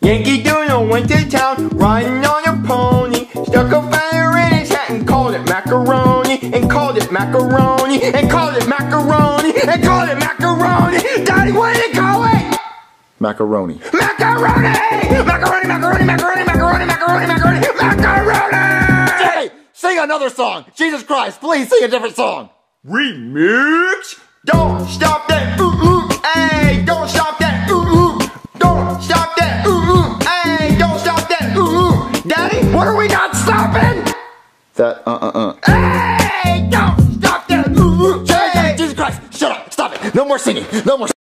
Yankee Doodle went to town, riding on a pony. Stuck a feather in his hat and called it macaroni. And called it macaroni. And called it macaroni. And called it macaroni. Daddy, what did he call it? Macaroni. Macaroni! Macaroni, macaroni, macaroni, macaroni, macaroni, macaroni, macaroni! Hey, sing another song. Jesus Christ, please sing a different song. Remix! Don't stop that, ooh, ooh, ay, don't stop that, ooh, ooh. Don't stop that, ooh, ooh, ay, don't stop that, ooh, ooh. Daddy, what are we not stopping? That, Hey, don't stop that, ooh, ooh, ay. Jesus Christ, shut up, stop it. No more singing, no more